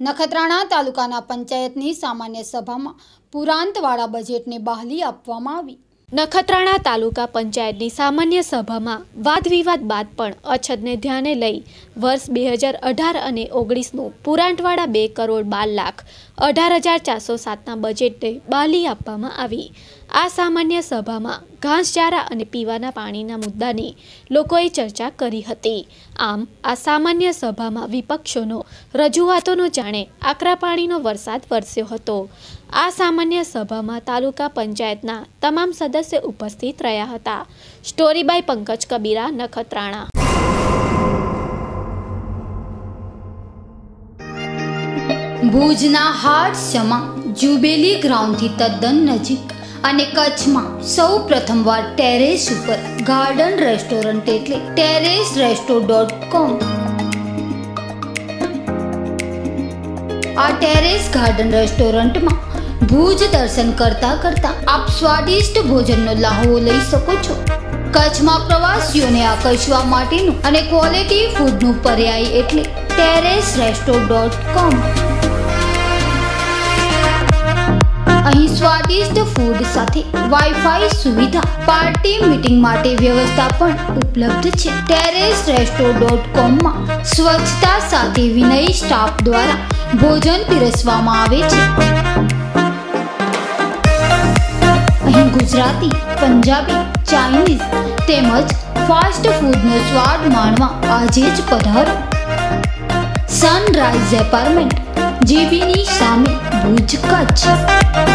નખત્રાણા તાલુકાના પંચાયતની સામાન્ય સભામાં પુરાંતવાળા બજેટને બહાલી આપવામાં આવી। નખત્રાણા તાલુકા પંચાયતની સામાન્ય સભામાં વાદ વિવાદ બાદ પણ અછતને ધ્યાને લઈ વર્ષ 2018 અને 19નું પુરાંતવાળા 2,12,18,407ના બજેટને બહાલી આપવામાં આવી। આ સામાન્ય સભામાં ઘાસચારા અને પીવાના પાણીના મુદ્દાની લોકોએ ચર્ચા કરી હતી। આમ આ સામાન્ય સભામાં વિપક્ષોનો રજૂઆતોનો જાણે આકરા પાણીનો વરસાદ વરસ્યો હતો। આ સામાન્ય સભામાં તાલુકા પંચાયતના તમામ સદસ્યો ઉપસ્થિત રહ્યા હતા। Story by Pankaj Kabira, Nakhatrana. ભુજના હાડસમાં જ્યુબિલી ગ્રાઉન્ડથી તદ્દન નજીક અને કચ્છમાં સૌ પ્રથમવાર ટેરેસ ઉપર ગાર્ડન રેસ્ટોરન્ટ એટલે terraceresto.com। આ ટેરેસ ગાર્ડન રેસ્ટોરન્ટમાં ભુજ દર્શન કરતા કરતા આપ સ્વાદિષ્ટ ભોજનનો લાહવો લઈ શકો છો। કચ્છમાં પ્રવાસીઓને આકર્ષવા માટેનું અને ક્વોલિટી ફૂડનું પર્યાય એટલે terraceresto.com। અહીં સ્વાદિષ્ટ ફૂડ સાથે વાઈફાઈ સુવિધા, પાર્ટી મીટિંગ માટે વ્યવસ્થા પણ ઉપલબ્ધ છે। terraceresto.com માં સ્વચ્છતા સાથે વિનયી સ્ટાફ દ્વારા ભોજન પીરસવામાં આવે છે। અહીં ગુજરાતી, પંજાબી, ચાઇનીઝ તેમજ ફાસ્ટ ફૂડનો સ્વાદ માણવા આજે જ પધારો। સનરાઈઝ એપાર્ટમેન્ટ, જીબીની સામે, ભુજ, કચ્છ।